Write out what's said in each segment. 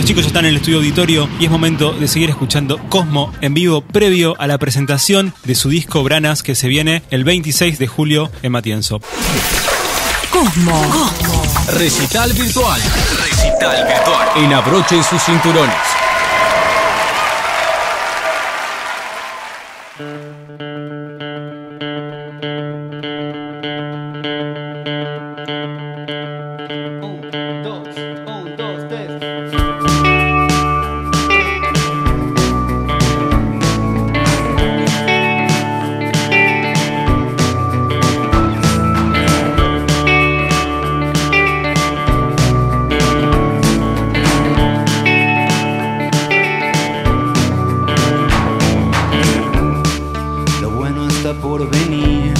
chicos ya están en el estudio auditorio y es momento de seguir escuchando Cosmo en vivo previo a la presentación de su disco Branas que se viene el 26 de julio en Matienzo. Cosmo. Recital virtual. Enabrochen sus cinturones. Por venir,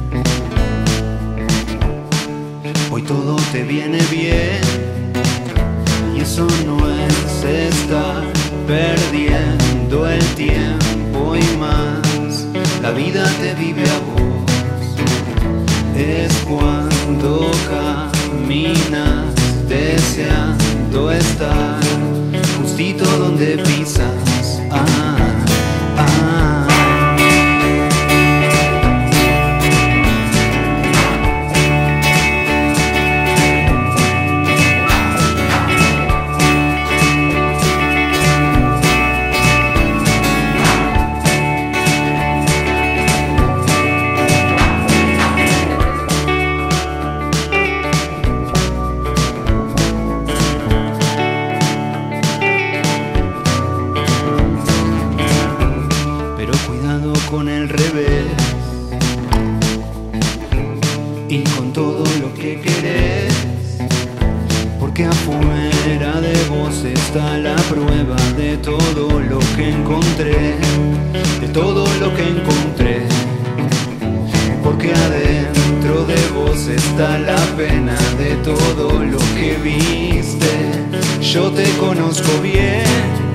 hoy todo te viene bien y eso no es estar perdiendo el tiempo y más, la vida te vive a vos, es cuando caminas deseando estar justito donde pisas. Con el revés y con todo lo que querés, porque afuera de vos está la prueba de todo lo que encontré, de todo lo que encontré, porque adentro de vos está la pena de todo lo que viste. Yo te conozco bien